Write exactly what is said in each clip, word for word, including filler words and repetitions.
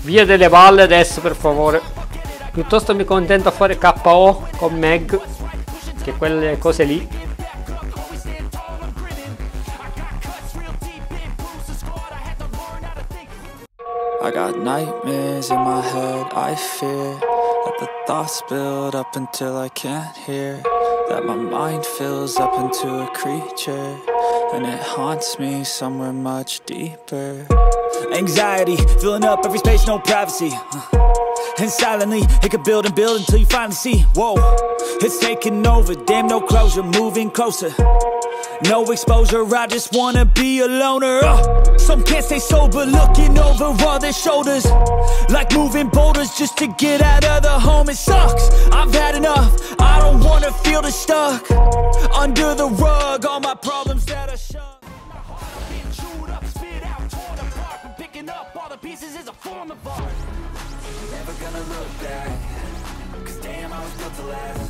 Via delle balle adesso, per favore. Piuttosto mi contento a fare K O con Meg, che quelle cose lì. I got nightmares in my head, I fear that the thoughts build up until I can't hear, that my mind fills up into a creature, and it haunts me somewhere much deeper. Anxiety, filling up every space, no privacy, and silently, it could build and build until you finally see, whoa, it's taking over, damn no closure, moving closer. No exposure, I just wanna be a loner. uh, Some can't stay sober, looking over all their shoulders, like moving boulders just to get out of the home. It sucks, I've had enough, I don't wanna feel the stuck under the rug, all my problems that I shove. Chewed up, spit out, torn apart, but picking up all the pieces is a form of art. Never gonna look back, cause damn I was built to last.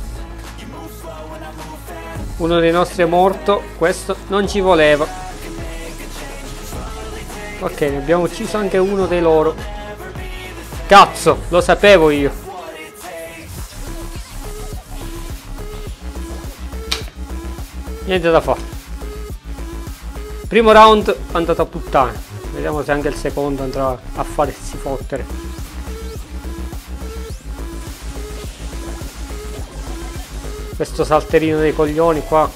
Uno dei nostri è morto. Questo non ci voleva. Ok, ne abbiamo ucciso anche uno dei loro. Cazzo, lo sapevo io. Niente da fare. Primo round è andato a puttana. Vediamo se anche il secondo andrà a farsi fottere. Questo salterino dei coglioni qua.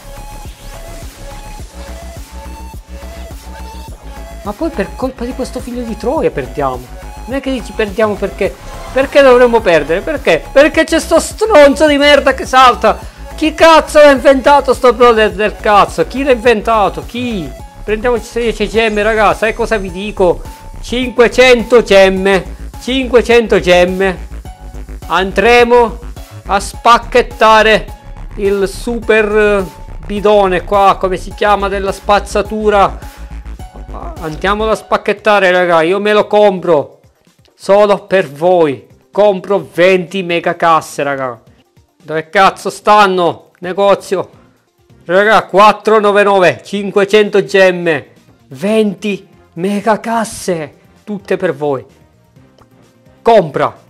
Ma poi per colpa di questo figlio di Troia perdiamo. Non è che dici perdiamo perché. Perché dovremmo perdere? Perché? Perché c'è sto stronzo di merda che salta. Chi cazzo l'ha inventato sto brother del cazzo? Chi l'ha inventato? Chi? Prendiamoci sedici gemme, raga. Sai cosa vi dico? cinquecento gemme. cinquecento gemme. Andremo a spacchettare il super bidone qua, come si chiama, della spazzatura. Andiamolo a spacchettare, raga. Io me lo compro solo per voi. Compro venti megacasse, raga. Dove cazzo stanno? Negozio, raga. Quattrocentonovantanove, cinquecento gemme, venti megacasse, tutte per voi. Compra.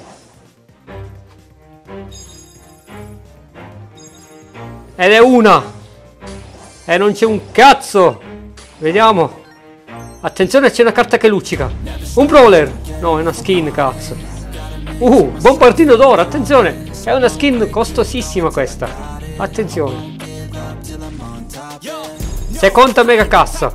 Ed è una. E non c'è un cazzo. Vediamo. Attenzione, c'è una carta che luccica. Un brawler. No, è una skin, cazzo. Uh, bombardino d'oro, attenzione. È una skin costosissima questa. Attenzione. Seconda mega cassa.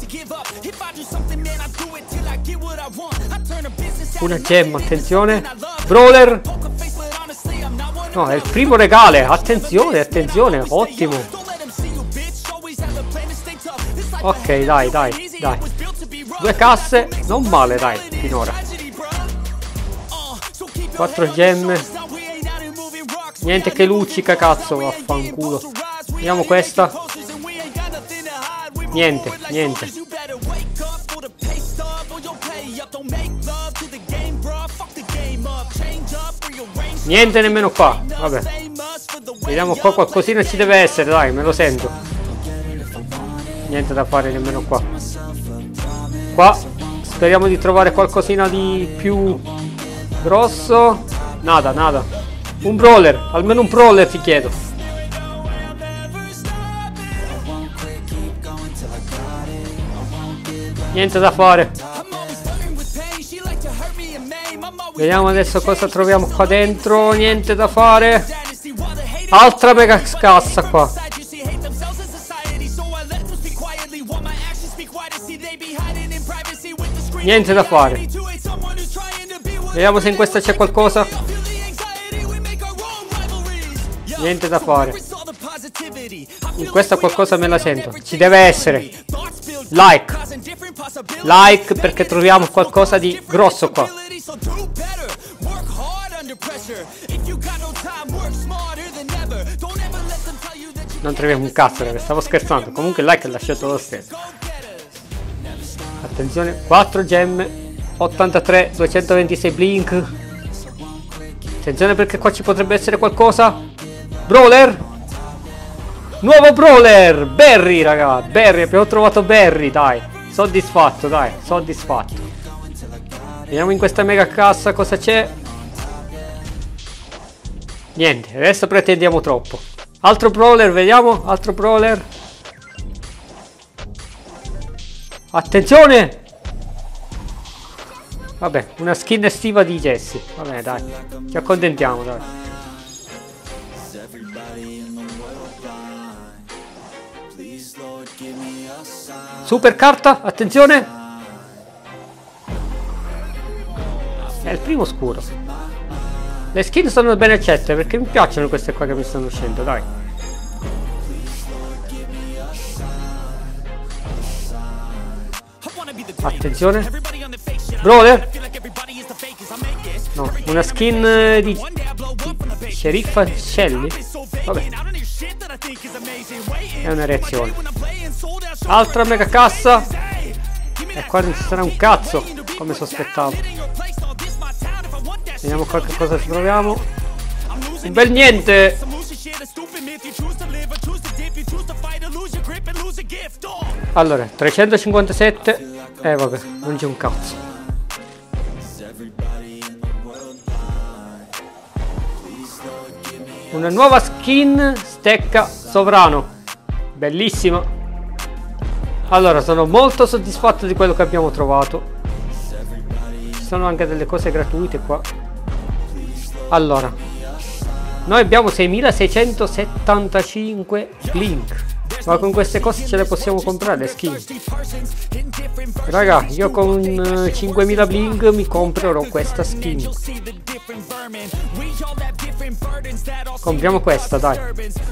Una gemma, attenzione. Brawler. No, è il primo regale. Attenzione, attenzione. Ottimo. Ok, dai, dai, dai. Due casse. Non male, dai, finora. Quattro gemme. Niente che luccica, cazzo. Vaffanculo. Vediamo questa. Niente, niente. Niente nemmeno qua. Vabbè. Vediamo qua, qualcosina ci deve essere, dai, me lo sento. Niente da fare nemmeno qua. Qua speriamo di trovare qualcosina di più grosso. Nada, nada. Un brawler, almeno un brawler ti chiedo. Niente da fare. Vediamo adesso cosa troviamo qua dentro. Niente da fare. Altra mega scassa qua. Niente da fare. Vediamo se in questa c'è qualcosa. Niente da fare. In questa qualcosa me la sento. Ci deve essere. Like. Like perché troviamo qualcosa di grosso qua. Non troviamo un cazzo, perché stavo scherzando. Comunque il like è lasciato lo stesso. Attenzione, quattro gemme, ottantatré, duecentoventisei blink. Attenzione perché qua ci potrebbe essere qualcosa. Brawler. Nuovo brawler. Barry, raga. Barry, abbiamo trovato Barry, dai. Soddisfatto, dai, soddisfatto. Vediamo in questa mega cassa cosa c'è. Niente, adesso pretendiamo troppo. Altro brawler, vediamo. Altro brawler. Attenzione! Vabbè, una skin estiva di Jessie. Vabbè, dai. Ci accontentiamo, dai. Super carta, attenzione. È il primo scuro. Le skin sono ben accette perché mi piacciono queste qua che mi stanno uscendo, dai. Attenzione. Brawler. No, una skin eh, di, di sceriffa Shelly. Vabbè. È una reazione. Altra mega cassa. E qua non ci sarà un cazzo, come sospettavo. Vediamo qualche cosa ci troviamo. Un bel niente. Allora, trecentocinquantasette. Eh vabbè, non c'è un cazzo. Una nuova skin stecca sovrano. Bellissima. Allora, sono molto soddisfatto di quello che abbiamo trovato. Ci sono anche delle cose gratuite qua. Allora, noi abbiamo seimilaseicentosettantacinque blink. Ma con queste cose ce le possiamo comprare le skin. Raga, io con uh, cinquemila blink mi comprerò questa skin. Compriamo questa, dai.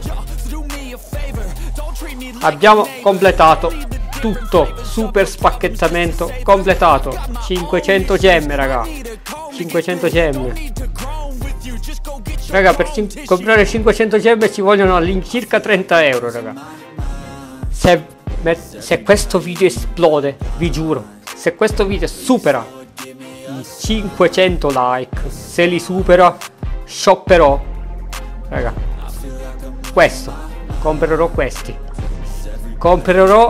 Abbiamo completato tutto. Super spacchettamento completato. cinquecento gemme, raga. cinquecento gemme. Raga, per comprare cinquecento gemme ci vogliono all'incirca trenta euro, raga. Se, se questo video esplode, vi giuro, se questo video supera i cinquecento like, se li supera, shopperò, raga, questo, comprerò questi, comprerò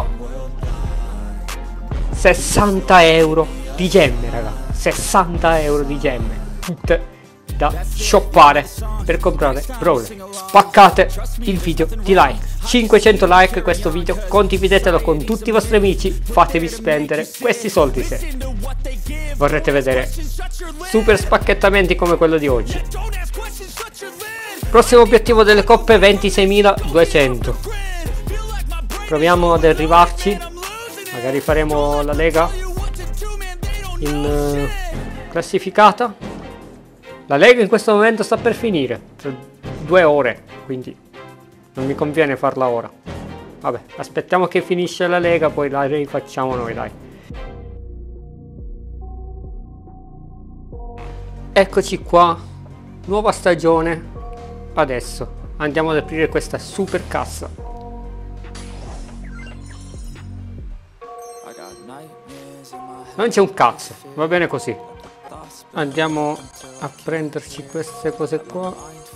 sessanta euro di gemme, raga, sessanta euro di gemme, tutte da shoppare per comprare brawler. Spaccate il video di like, cinquecento like questo video, condividetelo con tutti i vostri amici, fatevi spendere questi soldi se vorrete vedere super spacchettamenti come quello di oggi. Prossimo obiettivo delle coppe ventiseimiladuecento. Proviamo ad arrivarci, magari faremo la lega in uh, classificata. La lega in questo momento sta per finire, tra due ore, quindi non mi conviene farla ora. Vabbè, aspettiamo che finisce la lega, poi la rifacciamo noi, dai. Eccoci qua, nuova stagione. Adesso andiamo ad aprire questa super cassa. Non c'è un cazzo, va bene così. Andiamo a prenderci queste cose qua.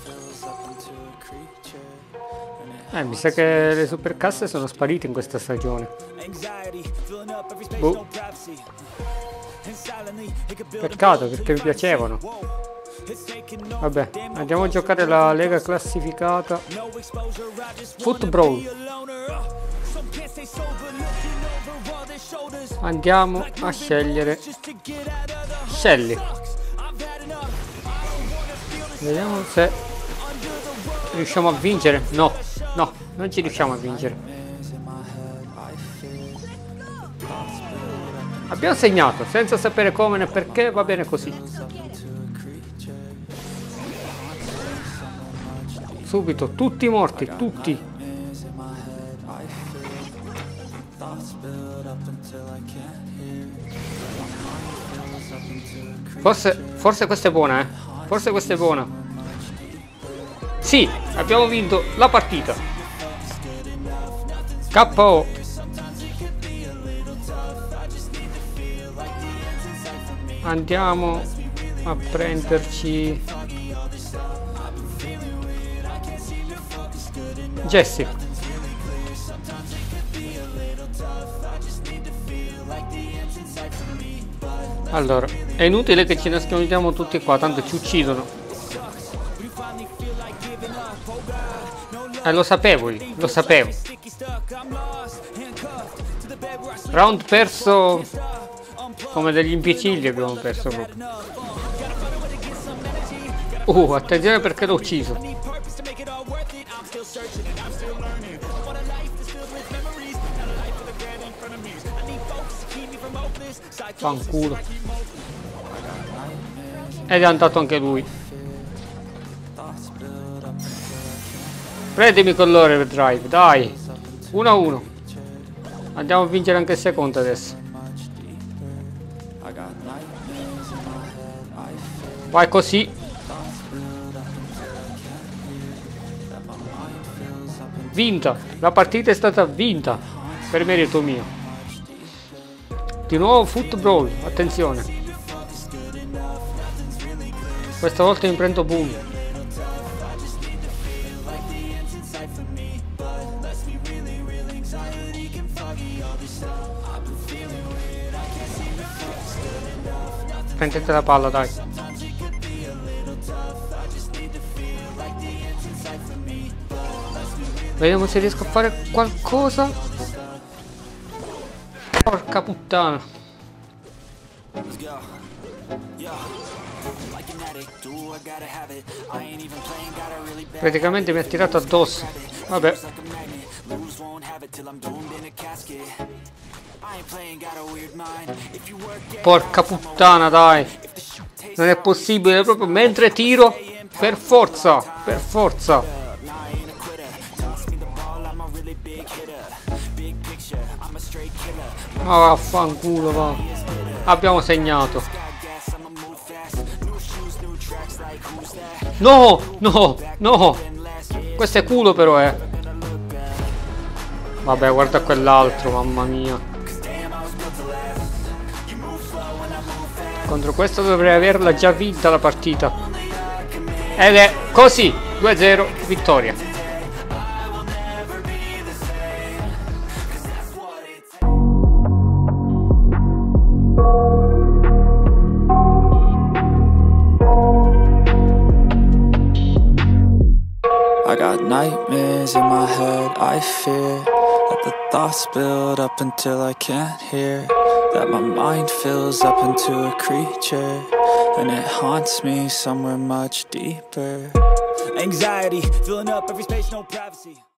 Eh, mi sa che le super casse sono sparite in questa stagione. Boh. Peccato, perché mi piacevano. Vabbè, andiamo a giocare la lega classificata. Foot Brawl. Andiamo a scegliere Shelly. Vediamo se riusciamo a vincere. No, no, non ci riusciamo a vincere. Abbiamo segnato senza sapere come né perché, va bene così. Subito, tutti morti, tutti. Forse, forse questa è buona, eh. Forse questa è buona. Sì, abbiamo vinto la partita. K O. Andiamo a prenderci Jessie. Allora, è inutile che ci nascondiamo tutti qua, tanto ci uccidono. Eh, lo sapevo io, lo sapevo. Round perso come degli imbecilli abbiamo perso proprio. Uh, attenzione perché l'ho ucciso. Fanculo. Ed è andato anche lui. Prendimi con l'overdrive, dai. uno a uno. Andiamo a vincere anche il secondo adesso. Vai così. Vinta. La partita è stata vinta. Per merito mio. Di nuovo football. Attenzione. Questa volta mi prendo boom. Prendete la palla, dai. Vediamo se riesco a fare qualcosa. Porca puttana. Praticamente mi ha tirato addosso. Vabbè. Porca puttana, dai. Non è possibile, proprio mentre tiro. Per forza, per forza. Ma vaffanculo, va. Abbiamo segnato. No, no, no. Questo è culo però, eh. Vabbè, guarda quell'altro, mamma mia. Contro questo dovrei averla già vinta la partita. Ed è così, due a zero, vittoria. I got nightmares in my head, I fear that the thoughts build up until I can't hear, that my mind fills up into a creature, and it haunts me somewhere much deeper. Anxiety, filling up every space, no privacy.